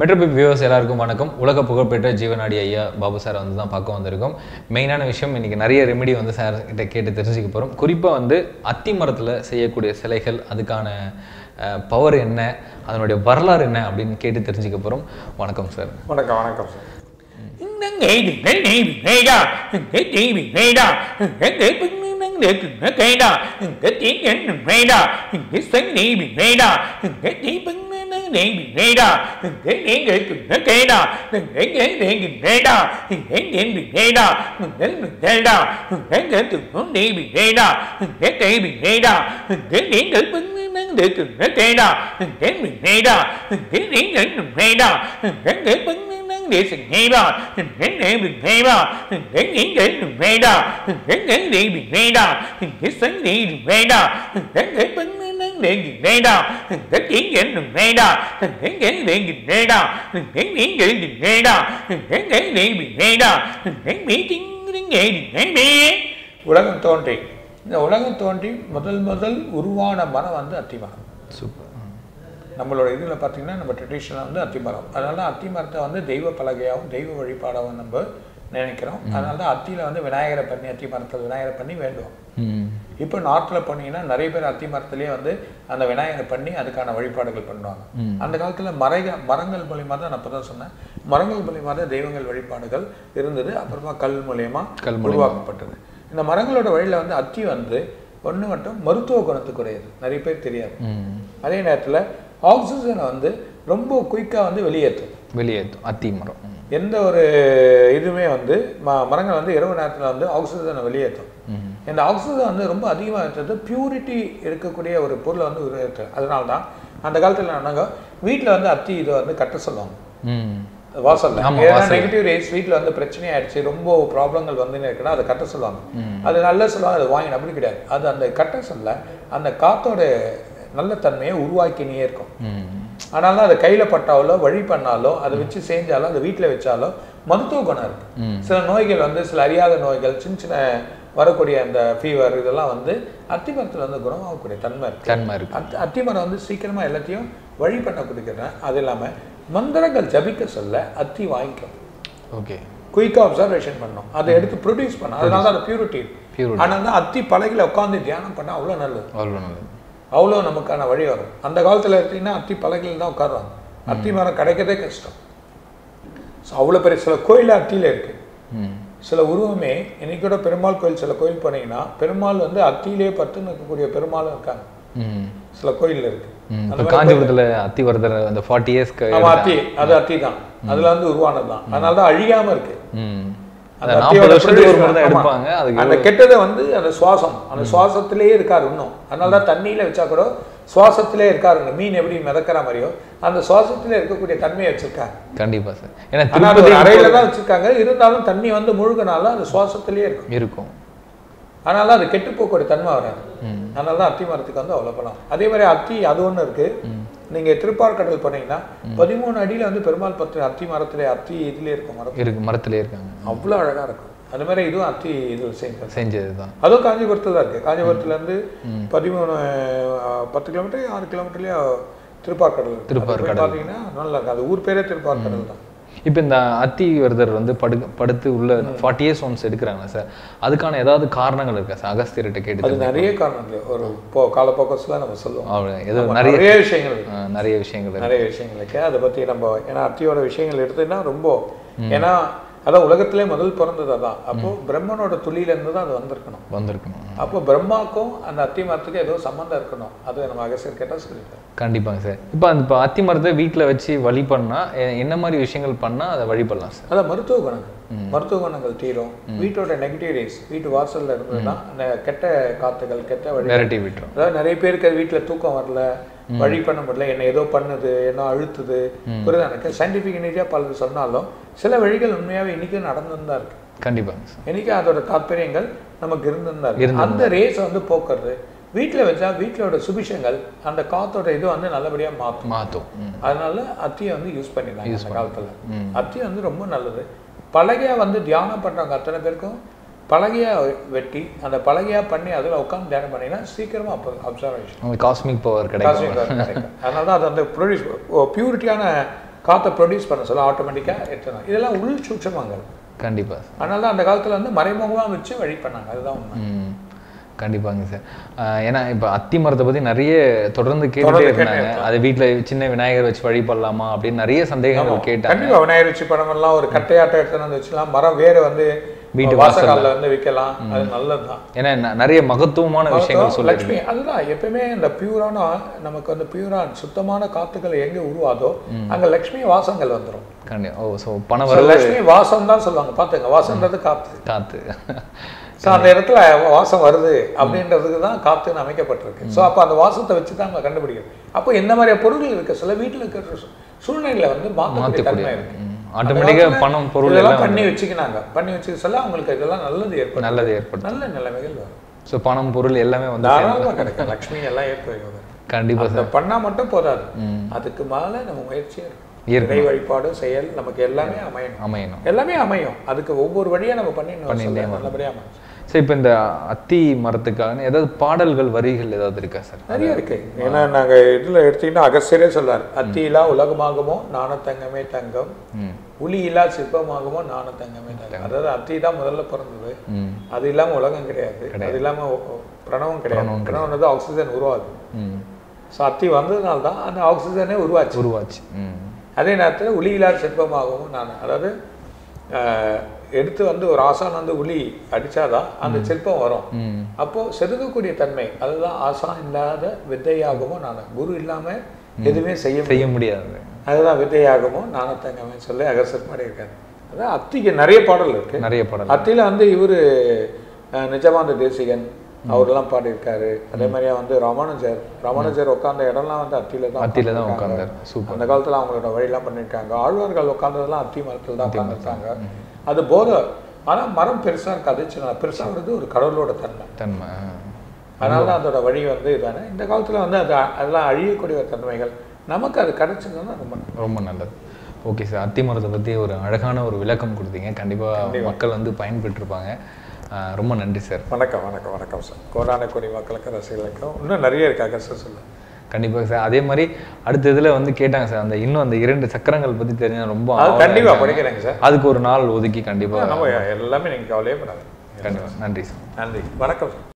மெட்ரோபிக் viewers எல்லாருக்கும் வணக்கம். உலக புகழ்பெற்ற ஜீவநாடி ஐயா பாபு சார் வந்து தான் பார்க்க வந்திருக்கோம். மெயினான விஷயம் இன்றைக்கி நிறைய ரெமெடி வந்து சார் கிட்ட கேட்டு தெரிஞ்சுக்க போகிறோம். குறிப்பாக வந்து அத்தி மரத்தில் செய்யக்கூடிய சிலைகள், அதுக்கான பவர் என்ன, அதனுடைய வரலாறு என்ன அப்படின்னு கேட்டு தெரிஞ்சுக்க போகிறோம். வணக்கம் சார். வணக்கம் வணக்கம் சார். உலகம் தோன்றி இந்த உலகம் தோன்றி முதல் உருவான மரம் வந்து அத்திமரம். சூப்பர். நம்மளோட இதில் பார்த்தீங்கன்னா நம்ம ட்ரெடிஷனலாக வந்து அத்திமரம். அதனால தான் அத்தி மரத்தை வந்து தெய்வ பலகையாகவும் தெய்வ வழிபாடாகவும் நம்ம நினைக்கிறோம். அதனால தான் அத்தியில் வந்து விநாயகரை பண்ணி அத்தி மரத்தில் விநாயகரை பண்ணி வேண்டுவோம். இப்போ நார்த்தில் போனீங்கன்னா நிறைய பேர் அத்தி மரத்துலேயே வந்து அந்த விநாயகரை பண்ணி அதுக்கான வழிபாடுகள் பண்ணுவாங்க. அந்த காலத்தில் மரங்கள் மூலியமாக தான் நான் இப்போ தான் சொன்னேன், மரங்கள் மூலியமாக தான் தெய்வங்கள் வழிபாடுகள் இருந்தது. அப்புறமா கல் மூலியமாக உருவாக்கப்பட்டது. இந்த மரங்களோட வழியில் வந்து அத்தி வந்து ஒன்று மட்டும் மருத்துவ குணத்துக்குரியது, நிறைய பேர் தெரியாது. அதே நேரத்தில் ஆக்சிஜனை வந்து ரொம்ப குயிக்காக வந்து வெளியேற்றும் அத்தி மரம். எந்த ஒரு இதுவுமே வந்து மரங்கள் வந்து இரவு நேரத்தில் வந்து ஆக்சிஜனை வெளியேற்றும். இந்த ஆக்சிஜன் வந்து ரொம்ப அதிகமாக இருக்கிறது பியூரிட்டி இருக்கக்கூடிய ஒரு பொருளை வந்து உருவாக்குது. அதனால தான் அந்த காலத்தில் நாங்கள் வீட்டில் வந்து அத்தி இதை வந்து கட்ட சொல்லுவாங்க வாசல்ல. ஏன்னா நெகட்டிவ் ரேஸ் வீட்டில் வந்து பிரச்சனை ஆயிடுச்சு, ரொம்ப ப்ராப்ளங்கள் வந்து இருக்குன்னா அதை கட்ட சொல்லுவாங்க. அது நல்ல சொல்லுவாங்க, அது வாங்கின அப்படி கிடையாது. அது அந்த கட்ட சொல்ல அந்த காத்தோட நல்ல தன்மையை உருவாக்கினே இருக்கும். அதனால அதை கையில் பட்டாலோ வழி பண்ணாலோ அதை வச்சு செஞ்சாலோ அதை வீட்டில் வச்சாலோ மருத்துவ குணம் இருக்கு. சில நோய்கள் வந்து சில அறியாத நோய்கள், சின்ன சின்ன வரக்கூடிய அந்த ஃபீவர், இதெல்லாம் வந்து அத்திமரத்தில் வந்து குணமாகக்கூடிய தன்மை இருக்கு. அத்திமரம் வந்து சீக்கிரமாக எல்லாத்தையும் வழி பண்ண கொடுக்குறேன். அது இல்லாமல் மந்திரங்கள் ஜபிக்க சொல்ல அத்தி வாங்கிக்கும். ஓகே, குயிக்காக அப்சர்வேஷன் பண்ணணும், அதை எடுத்து ப்ரொடியூஸ் பண்ணணும். அதனால தான் அந்த பியூரிட்டி. ஆனால் தான் அத்தி பலகையில் உட்காந்து தியானம் பண்ணால் அவ்வளோ நல்லது, அவ்வளோ நமக்கான வழி வரும். அந்த காலத்தில் எடுத்தீங்கன்னா அத்தி பலகையில் தான் உட்காருவாங்க. அத்தி மரம் கிடைக்கிறதே கஷ்டம். ஸோ அவ்வளோ பெரிய சில கோயில் அத்தியில் இருக்கு. சில உருவமே இன்னைக்கு கூட பெருமாள் கோயில், சில கோயில் போனீங்கன்னா பெருமாள் வந்து அத்தியிலே பட்டு நிற்கக்கூடிய பெருமாளும் இருக்காங்க. சில கோயில் இருக்கு. காஞ்சிபுரத்துல அத்தி வருதல் அந்த 40 years அத்தி, அது அத்தி தான், அதுல வந்து உருவானது தான். அதனால தான் அழியாம இருக்கு. அந்த கெட்டதை வந்து அந்த சுவாசம், அந்த சுவாசத்திலேயே இருக்காரு இன்னும். அதனாலதான் தண்ணியில வச்சா கூட சுவாசத்திலே இருக்காருங்க. மீன் எப்படி மிதக்கிற மாதிரியோ அந்த சுவாசத்திலே இருக்கக்கூடிய தன்மையை வச்சிருக்காங்க. கண்டிப்பா சார். ஏன்னா அறையில தான் வச்சிருக்காங்க, இருந்தாலும் தண்ணி வந்து முழுகினாலும் அது சுவாசத்திலேயே இருக்கும். அதனால அது கெட்டு போகக்கூடிய தன்மை வராது. அதனால தான் அத்தி மரத்துக்கு வந்து அவ்வளோ பலம். அதே மாதிரி அத்தி அது ஒன்று இருக்கு. நீங்க திருப்பார்கடல் போனீங்கன்னா 13 அடியில வந்து பெருமாள் பத்து அத்தி மரத்திலே, அத்தி இதுலேயே இருக்கும், மரத்திலே இருக்காங்க. அவ்வளோ அழகா இருக்கும். அது மாதிரி இதுவும் அத்தி இதில் செஞ்சது தான். அதுவும் காஞ்சிபுரத்தில் தான் இருக்கு. காஞ்சிபுரத்துலேருந்து 10 கிலோமீட்டர் 6 கிலோமீட்டர்லேயே திருப்பார்கடல் பார்த்தீங்கன்னா நல்லா இருக்கு. அது ஊர் பேரே திருப்பார்கடல் தான். இப்போ இந்த அத்தி விரதர் வந்து படுத்து உள்ள 40 years ஒன்ஸ் எடுக்கிறாங்க சார், அதுக்கான ஏதாவது காரணங்கள் இருக்கா சார்? அகஸ்தியர்கிட்ட கேட்டு அது நிறைய காரணங்கள் ஒரு காலப்போக்கஸ்ல நம்ம சொல்லுவோம். ஏதோ நிறைய விஷயங்கள் இருக்கு. அதை பற்றி நம்ம ஏன்னா அத்தியோட விஷயங்கள் எடுத்ததுன்னா ரொம்ப, ஏன்னா அதான் உலகத்திலே முதல் பிறந்தது அதான். அப்போ பிரம்மனோட துளியிலேருந்து தான் அது வந்திருக்கணும். அப்போ பிரம்மாக்கும் அந்த அத்தி மரத்துக்கு ஏதோ சம்மந்தம் இருக்கணும். அது நம்ம அகஸ்தியர் கேட்டால் சொல்லிட்டேன். கண்டிப்பாங்க சார். இப்போ அத்தி மரத்தை வீட்டில் வச்சு வழி பண்ணால் என்ன மாதிரி விஷயங்கள் பண்ணால் அதை வழிபடலாம் சார்? அதான் மருத்துவ குணங்கள் தீரும். வீட்டோட நெகட்டிவ் ரேஸ் வீட்டு வாசலில் இருந்ததுன்னா அந்த கெட்ட காத்துகள், கெட்ட வழி விட்டுரும். அதாவது நிறைய பேருக்கு வீட்டில் தூக்கம் வரல, வழி பண்ண முடியல, என்ன ஏதோ பண்ணுது, என்ன அழுத்துது, புரியுது. எனக்கு சயின்டிஃபிக் எனர்ஜியாக பலது சொன்னாலும் சில வழிகள் உண்மையாகவே இன்னைக்கும் நடந்துதான் இருக்கு. கண்டிப்பாக இன்னைக்கு அதோட தாற்பயங்கள் நமக்கு இருந்துதான் இருக்கு. அந்த ரேஸை வந்து போக்குறது வீட்டில் வச்சா வீட்டிலோட சுபிஷங்கள் அந்த காத்தோட இது வந்து நல்லபடியாக மாற்றும். அதனால அத்தியை வந்து யூஸ் பண்ணிடலாம். அந்த காலத்தில் அத்தி வந்து ரொம்ப நல்லது. பலகையா வந்து தியானம் பண்ணுறவங்க அத்தனை பேருக்கும் பலகையா வெட்டி அந்த பலகையா பண்ணி அதில் உட்காந்து தியானம் பண்ணிங்கன்னா சீக்கிரமாக அப்போ அப்சர்வேஷன் காஸ்மிக் பவர் கிடைக்கும். அதனால தான் அது அந்த ப்ரொடியூஸ் பியூரிட்டியான காற்றை ப்ரொடியூஸ் பண்ண சொல்ல ஆட்டோமேட்டிக்காக எடுத்துனாங்க. இதெல்லாம் உள் சூட்சமங்கள். கண்டிப்பாக. அதனால தான் அந்த காலத்தில் வந்து மறைமுகமாக வச்சு வழி பண்ணாங்க. அதுதான் உண்மை. கண்டிப்பாங்க சார். ஏன்னா இப்போ அத்தி மரத்தை பற்றி நிறைய தொடர்ந்து கேட்டுட்டே இருந்தாங்க. அது வீட்டில் சின்ன விநாயகர் வச்சு வழிபடலாமா அப்படின்னு நிறைய சந்தேகங்கள் கேட்டாங்க. கண்டிப்பாக விநாயகர் வச்சு படமெல்லாம் ஒரு கட்டையாட்டை எடுத்துன்னு வந்து வச்சுக்கலாம். மரம் வேறு வந்து வீட்டு வாசல்ல வந்து வைக்கலாம். அது நல்லது தான். ஏன்னா நிறைய மகத்துவமான விஷயங்கள் சொல்லி லட்சுமி அதுதான் எப்பயுமே இந்த பியூரான நமக்கு வந்து பியூரான சுத்தமான காத்துக்கள் எங்கே உருவாதோ அங்கே லட்சுமி வாசங்கள் வந்துடும். கண்டிப்பாக. ஸோ பணம் வர லட்சுமி வாசம் தான் சொல்லுவாங்க. பார்த்துங்க, வாசம்ன்றது காத்து. காத்து. ஸோ அந்த இடத்துல வாசம் வருது அப்படின்றதுக்கு தான் காத்துன்னு அமைக்கப்பட்டிருக்கு. ஸோ அப்போ அந்த வாசத்தை வச்சு தான் நம்ம கண்டுபிடிக்கணும். அப்போ என்ன மாதிரியான பொருட்கள் இருக்க சில வீட்டில் இருக்கிற சூழ்நிலையில வந்து மாற்றக்கூடிய தன்மை இருக்கு. ஆட்டோமேட்டிக்காக பணம் பொருள் எல்லாம் பண்ணி வச்சுக்கினாங்க. பண்ணி வச்சுக்க சொல்ல அவங்களுக்கு இதெல்லாம் நல்லது ஏற்படும். நல்ல நிலைமைகள் வரும். ஸோ பணம் பொருள் எல்லாமே வந்து தாராளமாக கிடைக்கும். லட்சுமி எல்லாம் ஏற்படுகிறது. கண்டிப்பாக சார். பண்ணால் மட்டும் போதாது, அதுக்கு மேலே நம்ம முயற்சியாக இருக்கும். இறை வழிபாடு செயல் நமக்கு எல்லாமே அமையணும். எல்லாமே அமையும். அதுக்கு ஒவ்வொரு வழியாக நம்ம பண்ணிடணும். நல்லபடியாக அமையும். ஸோ இப்போ இந்த அத்தி மரத்துக்கான ஏதாவது பாடல்கள் வரிகள் ஏதாவது இருக்கா சார்? நிறைய இருக்கு. ஏன்னா நாங்கள் இதில் எடுத்தீங்கன்னா அகஸ்தியரே சொல்லார், அத்தியிலா உலகமாகுமோ நாணத்தங்கமே தங்கம், உளியிலா சிற்பமாகுமோ நாணத்தங்கமே தங்கம். அதாவது அத்தி தான் முதல்ல பிறந்தது. அது இல்லாமல் உலகம் கிடையாது. அது இல்லாமல் பிரணவம் கிடையாது. பிரணவம் ஆக்சிஜன் உருவாது. ஸோ அத்தி வந்ததுனால தான் அந்த ஆக்சிஜனே உருவாச்சு. அதே நேரத்தில் உளியிலா சிற்பமாகவும் அதாவது எடுத்து வந்து ஒரு ஆசான் வந்து உளி அடிச்சாதான் அந்த சிற்பம் வரும். அப்போ செதுக்கக்கூடிய தன்மை, அதுதான் ஆசான் இல்லாத வித்தையாகவும் குரு இல்லாம எதுவுமே செய்ய முடியாது. அதுதான் வித்தையாகவும் நாணத்தங்கமே சொல்லி அகஸ்தியர் பாடியிருக்காரு. அதான் அத்திக்கு நிறைய பாடல் இருக்கு. அத்தியில வந்து இவரு நிஜமாந்த தேசிகன் அவரெல்லாம் பாடியிருக்காரு. அதே மாதிரியா வந்து ராமானுஜர் உட்கார்ந்த இடம்லாம் வந்து அத்தியில தான் உட்கார்ந்தார். அந்த காலத்துல அவங்களோட வழியெல்லாம் பண்ணியிருக்காங்க. ஆழ்வார்கள் உட்கார்ந்ததெல்லாம் அத்தி மரத்தில் தான் உட்கார்ந்துருக்காங்க. அது போதை. ஆனால் மரம் பெருசாக இருக்காது, சின்ன பெருசாகிறது ஒரு கடவுளோட தன்மை. அதனால தான் அதோட வழி வந்து இதானே. இந்த காலத்தில் வந்து அதெல்லாம் அழியக்கூடிய தன்மைகள் நமக்கு அது கிடைச்சதுன்னா ரொம்ப நல்லது. ஓகே சார், அத்தி மரத்தை பற்றி ஒரு அழகான ஒரு விளக்கம் கொடுத்தீங்க. கண்டிப்பாக மக்கள் வந்து பயன்பெற்றிருப்பாங்க. ரொம்ப நன்றி சார். வணக்கம் சார். கோடான கோடி மக்களுக்கும் ரசிகர்களுக்கும் இன்னும் நிறைய இருக்காங்க சார் சொல்ல. கண்டிப்பாக சார். அதே மாதிரி அடுத்த இதில் வந்து கேட்டாங்க சார், அந்த இன்னும் அந்த 2 சக்கரங்கள் பற்றி தெரிஞ்சா ரொம்ப கண்டிப்பாக படிக்கிறேங்க சார். அதுக்கு ஒரு நாள் ஒதுக்கி கண்டிப்பாக எல்லாமே நீங்கள் கவலையே படாது. கண்டிப்பாக. நன்றி சார். நன்றி. வணக்கம் சார்.